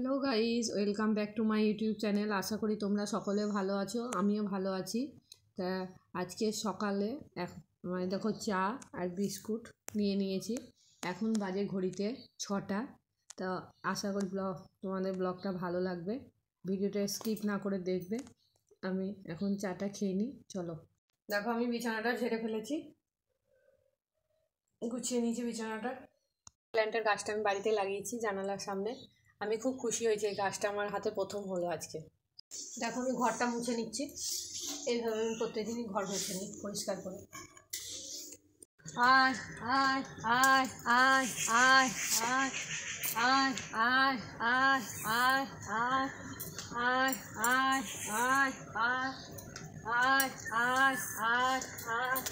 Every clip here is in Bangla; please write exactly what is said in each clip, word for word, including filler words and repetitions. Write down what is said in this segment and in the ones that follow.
Hello guys, welcome back to my YouTube channel. আশা করি তোমরা সকলে ভালো আছো, আমিও ভালো আছি। তা আজকে সকালে এক মানে দেখো চা আর বিস্কুট নিয়ে নিয়েছি। এখন বাজে ঘড়িতে ছটা। তা আশা করি ব্লগ তোমাদের ব্লগটা ভালো লাগবে, ভিডিওটা স্কিপ না করে দেখবে। আমি এখন চাটা খেয়ে নিই, চলো। দেখো আমি বিছানাটা ঝেড়ে ফেলেছি, গুছিয়ে নিয়েছি বিছানাটা। প্ল্যান্টের গাছটা আমি বাড়িতে লাগিয়েছি জানালার সামনে। আমি খুব খুশি হয়েছি, এই গাছটা আমার হাতে প্রথম হলো আজকে। দেখো আমি ঘরটা মুছে নিচ্ছি, এইভাবে আমি প্রত্যেকদিনই ঘর মুছে নিই পরিষ্কার করে। আয় আয় আয় আয় আয় আয় আয় আয় আয় আয় আয় আয় আয় আয় আয় আয় আয় আয় আয়।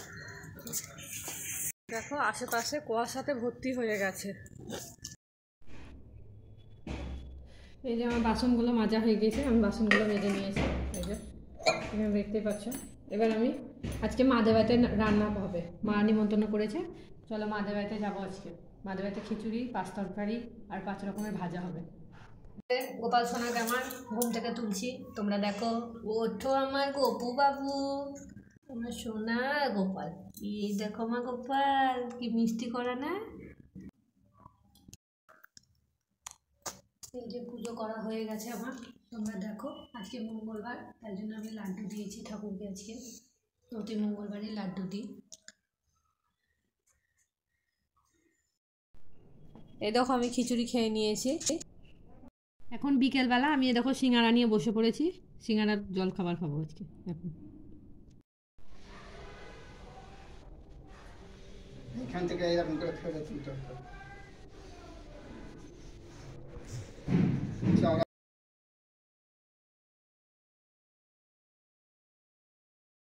দেখো আশেপাশে কুয়াশাতে ভর্তি হয়ে গেছে। এই যে আমার বাসনগুলো মাজা হয়ে গেছে, আমি বাসনগুলো মেজে নিয়েছি। এই যে এখানে দেখতেই পাচ্ছ। এবার আমি আজকে মাদের বাড়িতে রান্না হবে, মা নিমন্ত্রণ করেছে। চলো মাদের বাড়িতে যাবো আজকে। মাদের বাড়িতে খিচুড়ি, পাঁচ তরকারি আর পাঁচ রকমের ভাজা হবে। গোপাল সোনাকে আমার ঘুম থেকে তুলছি, তোমরা দেখো। ওঠো আমার গোপু বাবু, আমার সোনা গোপাল। এই দেখো আমার গোপাল কি মিষ্টি করা না। এই যে পুজো করা হয়ে গেছে আমার, তোমরা দেখো। আজকে মঙ্গলবার, তাই জন্য আমি লাড্ডু দিয়েছি ঠাকুরকে। আজকে প্রতি মঙ্গলবারে লাড্ডু দিই। এই দেখো আমি খিচুড়ি খেয়ে নিয়েছি। এখন বিকেলবেলা আমি এ দেখো সিঙ্গারা নিয়ে বসে পড়েছি, সিঙ্গারার জল খাবার খাবো আজকে। এখন এখান থেকে এরকম করে ফেলে তুলতে হবে।